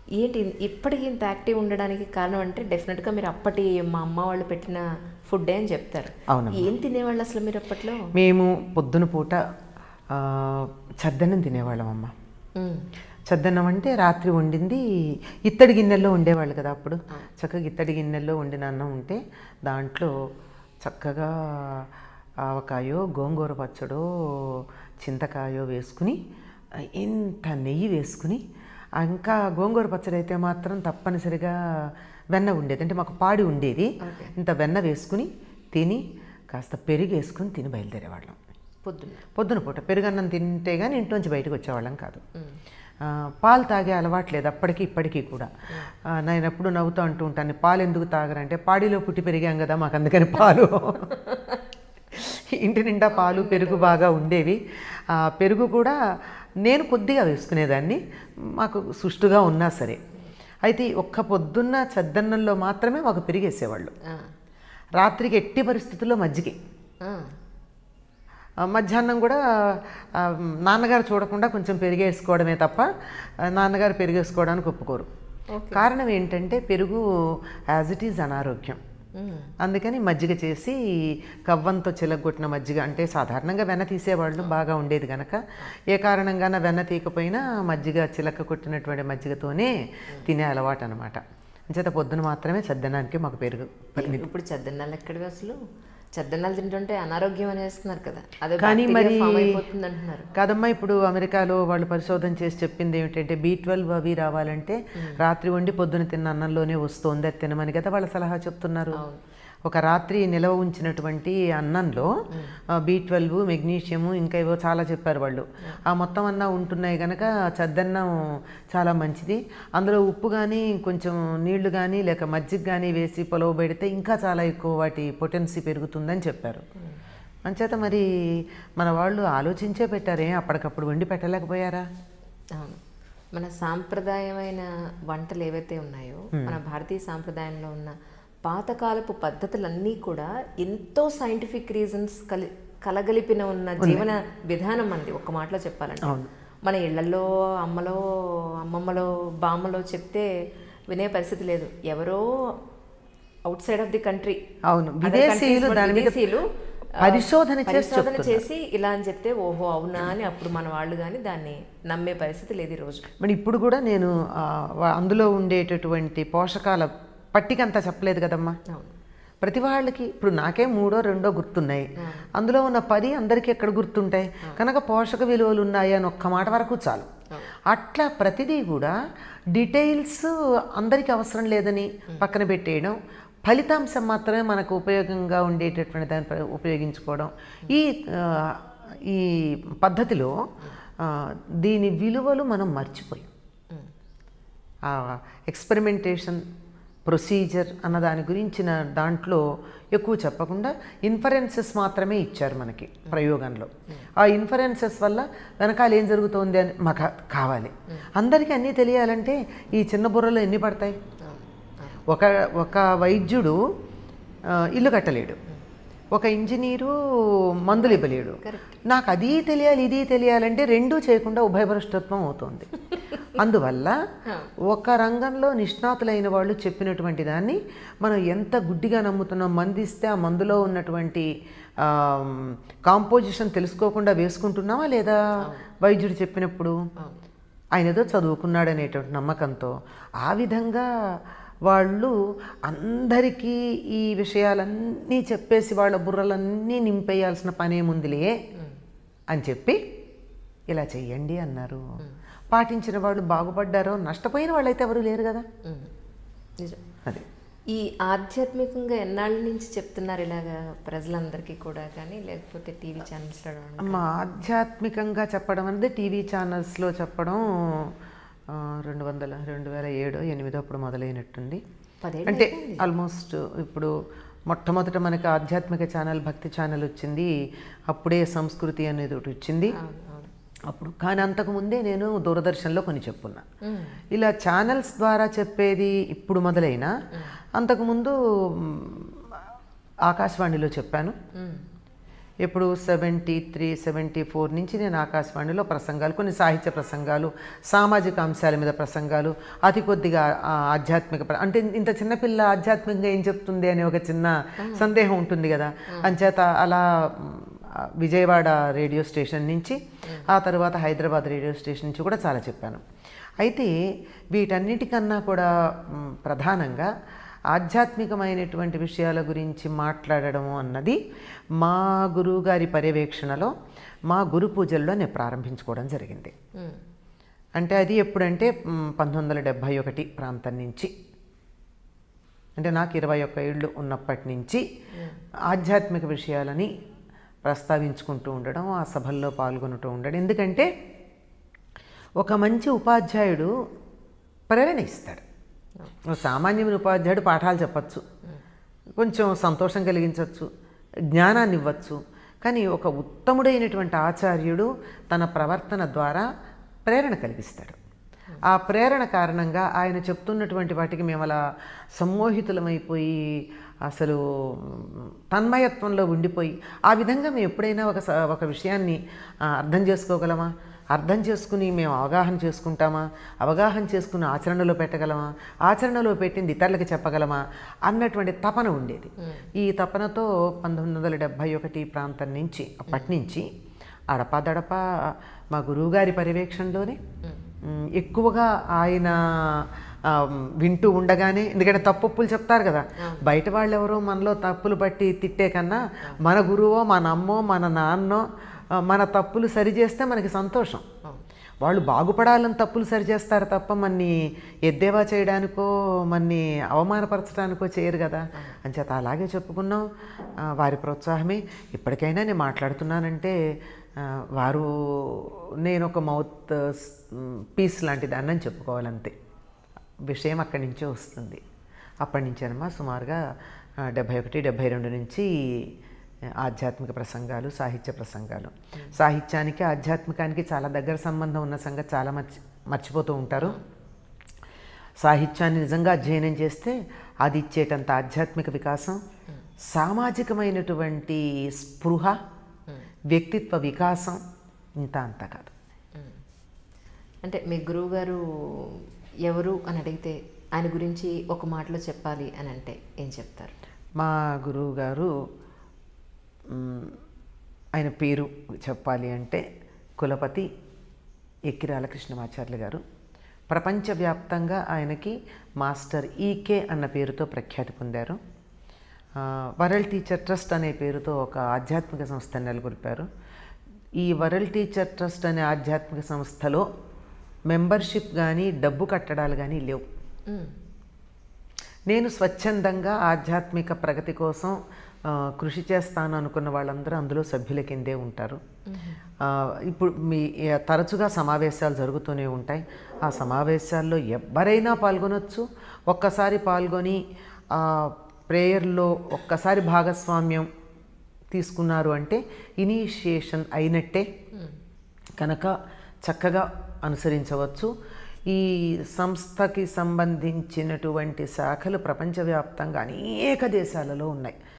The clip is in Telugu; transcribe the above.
ఏంటి ఇప్పటికీ ఇంత యాక్టివ్ ఉండడానికి కారణం అంటే డెఫినెట్గా మీరు అప్పటి మా అమ్మ వాళ్ళు పెట్టిన ఫుడ్డే అని చెప్తారు. అవును. ఏం తినేవాళ్ళు అసలు మీరు అప్పట్లో? మేము పొద్దున పూట చద్దన్నం తినేవాళ్ళం అమ్మ. చద్దన్నం అంటే రాత్రి వండింది ఇత్తడి గిన్నెల్లో ఉండేవాళ్ళు కదా అప్పుడు. చక్కగా ఇత్తడి గిన్నెల్లో వండిన అన్నం ఉంటే దాంట్లో చక్కగా ఆవకాయో గోంగూర పచ్చడో చింతకాయో వేసుకుని ఇంత నెయ్యి వేసుకుని, ఇంకా గోంగూర పచ్చడి అయితే మాత్రం తప్పనిసరిగా వెన్న ఉండేది, అంటే మాకు పాడి ఉండేది. ఇంత వెన్న వేసుకుని తిని కాస్త పెరుగు వేసుకుని తిని బయలుదేరేవాళ్ళం పొద్దున పూట. పెరుగన్నం తింటే కానీ ఇంట్లోంచి బయటకు వచ్చేవాళ్ళం కాదు. పాలు తాగే అలవాట్లేదు అప్పటికి ఇప్పటికీ కూడా. నేను ఎప్పుడు నవ్వుతూ అంటూ ఉంటాను, పాలు ఎందుకు తాగరంటే పాడిలో పుట్టి పెరిగాం కదా మాకు అందుకని పాలు ఇంటి నిండా పాలు పెరుగు బాగా ఉండేవి. పెరుగు కూడా నేను కొద్దిగా వేసుకునేదాన్ని, మాకు సుష్టుగా ఉన్నా సరే. అయితే ఒక్క పొద్దున్న చద్దన్నంలో మాత్రమే మాకు పెరిగేసేవాళ్ళు. రాత్రికి ఎట్టి పరిస్థితుల్లో మజ్జిగ. మధ్యాహ్నం కూడా నాన్నగారు చూడకుండా కొంచెం పెరిగేసుకోవడమే తప్ప నాన్నగారు పెరిగేసుకోవడానికి ఒప్పుకోరు. కారణం ఏంటంటే పెరుగు యాజ్ ఇట్ ఈజ్ అనారోగ్యం. అందుకని మజ్జిగ చేసి కవ్వంతో చిలగొట్టిన మజ్జిగ, అంటే సాధారణంగా వెన్న తీసేవాళ్ళు బాగా ఉండేది కనుక ఏ కారణంగాన వెన్న తీయకపోయినా మజ్జిగ చిలక కొట్టినటువంటి మజ్జిగతోనే తినే అలవాటు అనమాట. అంచేత పొద్దున మాత్రమే చద్దనానికి మాకు పెరుగు. ఇప్పుడు చద్దన్నాలు ఎక్కడివి అసలు? చద్దన్నాలు తింటుంటే అనారోగ్యం అనేస్తున్నారు కదా, అదే కానీ మరి అయిపోతుంది అంటున్నారు కాదమ్మా. ఇప్పుడు అమెరికాలో వాళ్ళు పరిశోధన చేసి చెప్పింది ఏమిటంటే B12 అవి రావాలంటే రాత్రి వండి పొద్దున తిన్న అన్నంలోనే వస్తుంది, అది తినమని కదా వాళ్ళ సలహా చెప్తున్నారు. ఒక రాత్రి నిలవ ఉంచినటువంటి అన్నంలో B12 మెగ్నీషియము ఇంకా ఏవో చాలా చెప్పారు వాళ్ళు. ఆ మొత్తం అన్నా ఉంటున్నాయి కనుక చద్దన్నం చాలా మంచిది. అందులో ఉప్పు కానీ కొంచెం నీళ్లు కానీ లేక మజ్జిగ కానీ వేసి పొలవ పెడితే ఇంకా చాలా ఎక్కువ వాటి పొటెన్సీ పెరుగుతుందని చెప్పారు. అంచేత మరి మన వాళ్ళు ఆలోచించే పెట్టారే, అప్పటికప్పుడు వండి పెట్టలేకపోయారా? అవును. మన సాంప్రదాయమైన వంటలు ఏవైతే ఉన్నాయో, మన భారతీయ సాంప్రదాయంలో ఉన్న పాతకాలపు పద్ధతులన్నీ కూడా ఎంతో సైంటిఫిక్ రీజన్స్ కలగలిపిన ఉన్న జీవన విధానం అంది. ఒక్క మాటలో చెప్పాలంటే మన ఇళ్లలో అమ్మలో అమ్మమ్మలో బామ్మలో చెప్తే వినే పరిస్థితి లేదు. ఎవరో outside of the country, అవును, విదేశీయులు పరిశోధన చేసి ఇలా అని చెప్తే ఓహో అవునా అని అప్పుడు మన వాళ్ళు కానీ దాన్ని నమ్మే పరిస్థితి లేదు ఈరోజు. మరి ఇప్పుడు కూడా నేను అందులో ఉండేటటువంటి పోషకాల పట్టిక అంతా చెప్పలేదు కదమ్మా. ప్రతి వాళ్ళకి ఇప్పుడు నాకే 3 or 2 గుర్తున్నాయి, అందులో ఉన్న 10 అందరికీ ఎక్కడ గుర్తుంటాయి కనుక పోషక విలువలు ఉన్నాయి అని ఒక్క మాట వరకు చాలు. అట్లా ప్రతిదీ కూడా డీటెయిల్స్ అందరికీ అవసరం లేదని పక్కన పెట్టేయడం, ఫలితాంశం మాత్రమే మనకు ఉపయోగంగా ఉండేటటువంటి దాన్ని ఉపయోగించుకోవడం. ఈ పద్ధతిలో దీని విలువలు మనం మర్చిపోయాం. ఎక్స్పెరిమెంటేషన్ ప్రొసీజర్ అన్న దాని గురించిన దాంట్లో ఎక్కువ చెప్పకుండా ఇన్ఫరెన్సెస్ మాత్రమే ఇచ్చారు మనకి ప్రయోగంలో. ఆ ఇన్ఫరెన్సెస్ వల్ల వెనకాల ఏం జరుగుతోంది అని మాకు కావాలి. అందరికీ అన్నీ తెలియాలంటే ఈ చిన్న బుర్రలో ఎన్ని పడతాయి? ఒక వైద్యుడు ఇల్లు కట్టలేడు, ఒక ఇంజనీరు మందులు ఇవ్వలేడు. నాకు అది తెలియాలి ఇది తెలియాలంటే రెండూ చేయకుండా ఉభయభ్రష్టత్వం అవుతుంది. అందువల్ల ఒక రంగంలో నిష్ణాతులైన వాళ్ళు చెప్పినటువంటి దాన్ని మనం ఎంత గుడ్డిగా నమ్ముతున్నాం. మందిస్తే ఆ మందులో ఉన్నటువంటి కాంపోజిషన్ తెలుసుకోకుండా వేసుకుంటున్నామా లేదా? వైద్యుడు చెప్పినప్పుడు ఆయన ఏదో చదువుకున్నాడు అనేటువంటి నమ్మకంతో ఆ విధంగా వాళ్ళు అందరికీ ఈ విషయాలన్నీ చెప్పేసి వాళ్ళ బుర్రలన్నీ నింపేయాల్సిన పనేముందిలే అని చెప్పి ఇలా చెయ్యండి అన్నారు. పాటించిన వాళ్ళు బాగుపడ్డారో, నష్టపోయిన వాళ్ళైతే ఎవరు లేరు కదా. నిజం. అది ఈ ఆధ్యాత్మికంగా ఎన్నాళ్ళ నుంచి చెప్తున్నారు ఇలాగా ప్రజలందరికీ కూడా, కానీ లేకపోతే టీవీ ఛానల్స్లో? ఆధ్యాత్మికంగా చెప్పడం అనేది టీవీ ఛానల్స్లో చెప్పడం 2007-2008 అప్పుడు మొదలైనట్టుంది. అంటే ఆల్మోస్ట్ ఇప్పుడు మొట్టమొదట మనకి ఆధ్యాత్మిక ఛానల్ భక్తి ఛానల్ వచ్చింది, అప్పుడే సంస్కృతి అనేది ఒకటి వచ్చింది అప్పుడు. కానీ అంతకుముందే నేను దూరదర్శన్లో కొన్ని చెప్పున్నా. ఇలా ఛానల్స్ ద్వారా చెప్పేది ఇప్పుడు మొదలైనా అంతకుముందు ఆకాశవాణిలో చెప్పాను. ఇప్పుడు 73, 74 నుంచి నేను ఆకాశవాణిలో ప్రసంగాలు, కొన్ని సాహిత్య ప్రసంగాలు, సామాజిక అంశాల మీద ప్రసంగాలు, అతి కొద్దిగా ఆధ్యాత్మిక అంటే ఇంత చిన్నపిల్ల ఆధ్యాత్మికంగా ఏం చెప్తుంది అనే ఒక చిన్న సందేహం ఉంటుంది కదా. అంచేత అలా విజయవాడ రేడియో స్టేషన్ నుంచి, ఆ తర్వాత హైదరాబాద్ రేడియో స్టేషన్ నుంచి కూడా చాలా చెప్పాను. అయితే వీటన్నిటికన్నా కూడా ప్రధానంగా ఆధ్యాత్మికమైనటువంటి విషయాల గురించి మాట్లాడడం అన్నది మా గురువుగారి పర్యవేక్షణలో, మా గురు పూజల్లో నేను ప్రారంభించుకోవడం జరిగింది. అంటే అది ఎప్పుడంటే 1971 ప్రాంతం నుంచి, అంటే నాకు 21 ఏళ్ళు ఉన్నప్పటి నుంచి ఆధ్యాత్మిక విషయాలని ప్రస్తావించుకుంటూ ఉండడం, ఆ సభల్లో పాల్గొంటూ ఉండడం. ఎందుకంటే ఒక మంచి ఉపాధ్యాయుడు ప్రేరణ ఇస్తాడు. సామాన్యమైన ఉపాధ్యాయుడు పాఠాలు చెప్పచ్చు, కొంచెం సంతోషం కలిగించవచ్చు, జ్ఞానాన్ని ఇవ్వచ్చు. కానీ ఒక ఉత్తముడైనటువంటి ఆచార్యుడు తన ప్రవర్తన ద్వారా ప్రేరణ కలిగిస్తాడు. ఆ ప్రేరణ కారణంగా ఆయన చెప్తున్నటువంటి వాటికి మేము అలా సమ్మోహితులమైపోయి అసలు తన్మయత్వంలో ఉండిపోయి, ఆ విధంగా మేము ఎప్పుడైనా ఒక విషయాన్ని అర్థం చేసుకోగలమా, అర్థం చేసుకుని మేము అవగాహన చేసుకుంటామా, అవగాహన చేసుకుని ఆచరణలో పెట్టగలమా, ఆచరణలో పెట్టింది ఇతరులకు చెప్పగలమా అన్నటువంటి తపన ఉండేది. ఈ తపనతో 1971 ప్రాంతం నుంచి, అప్పటి నుంచి అడపాదడప మా గురువుగారి పర్యవేక్షణలోనే ఎక్కువగా ఆయన వింటూ ఉండగానే, ఎందుకంటే తప్పులు చెప్తారు కదా, బయట వాళ్ళు ఎవరో మనలో తప్పులు బట్టి తిట్టే కన్నా మన గురువో, మన అమ్మో, మన నాన్నో మన తప్పులు సరిచేస్తే మనకి సంతోషం. వాళ్ళు బాగుపడాలని తప్పులు సరిచేస్తారు తప్ప మన్ని ఎద్దేవా చేయడానికో మన్ని అవమానపరచడానికో చేయరు కదా. అంచేత అలాగే చెప్పుకున్నాం. వారి ప్రోత్సాహమే ఇప్పటికైనా నేను మాట్లాడుతున్నానంటే వారు నేను ఒక మౌత్ పీస్ లాంటి దాన్ని అని చెప్పుకోవాలంతే. విషయం అక్కడి నుంచే వస్తుంది. అప్పటి నుంచేనమ్మా సుమారుగా 71, 72 నుంచి ఆధ్యాత్మిక ప్రసంగాలు, సాహిత్య ప్రసంగాలు. సాహిత్యానికి ఆధ్యాత్మికానికి చాలా దగ్గర సంబంధం ఉన్న సంగతి చాలా మర్చిపోతూ ఉంటారు. సాహిత్యాన్ని నిజంగా అధ్యయనం చేస్తే అది ఇచ్చేటంత ఆధ్యాత్మిక వికాసం, సామాజికమైనటువంటి స్పృహ, వ్యక్తిత్వ వికాసం ఇంత అంతా కాదు. అంటే మీ గురువు గారు ఎవరు అని అడిగితే ఆయన గురించి ఒక మాటలో చెప్పాలి అని అంటే ఏం చెప్తారు? మా గురువు గారు ఆయన పేరు చెప్పాలి అంటే కులపతి ఎక్కిరాల కృష్ణమాచార్యులు గారు. ప్రపంచవ్యాప్తంగా ఆయనకి మాస్టర్ ఈకే అన్న పేరుతో ప్రఖ్యాతి పొందారు. వరల్డ్ టీచర్ ట్రస్ట్ అనే పేరుతో ఒక ఆధ్యాత్మిక సంస్థను నెలకొల్పారు. ఈ వరల్డ్ టీచర్ ట్రస్ట్ అనే ఆధ్యాత్మిక సంస్థలో మెంబర్షిప్ కానీ డబ్బు కట్టడాలు కానీ లేవు. నేను స్వచ్ఛందంగా ఆధ్యాత్మిక ప్రగతి కోసం కృషి చేస్తాను అనుకున్న వాళ్ళందరూ అందులో సభ్యుల కిందే ఉంటారు. ఇప్పుడు తరచుగా సమావేశాలు జరుగుతూనే ఉంటాయి. ఆ సమావేశాల్లో ఎవరైనా పాల్గొనవచ్చు. ఒక్కసారి పాల్గొని ప్రేయర్లో ఒక్కసారి భాగస్వామ్యం తీసుకున్నారు అంటే ఇనీషియేషన్ అయినట్టే కనుక చక్కగా అనుసరించవచ్చు. ఈ సంస్థకి సంబంధించినటువంటి శాఖలు ప్రపంచవ్యాప్తంగా అనేక దేశాలలో ఉన్నాయి.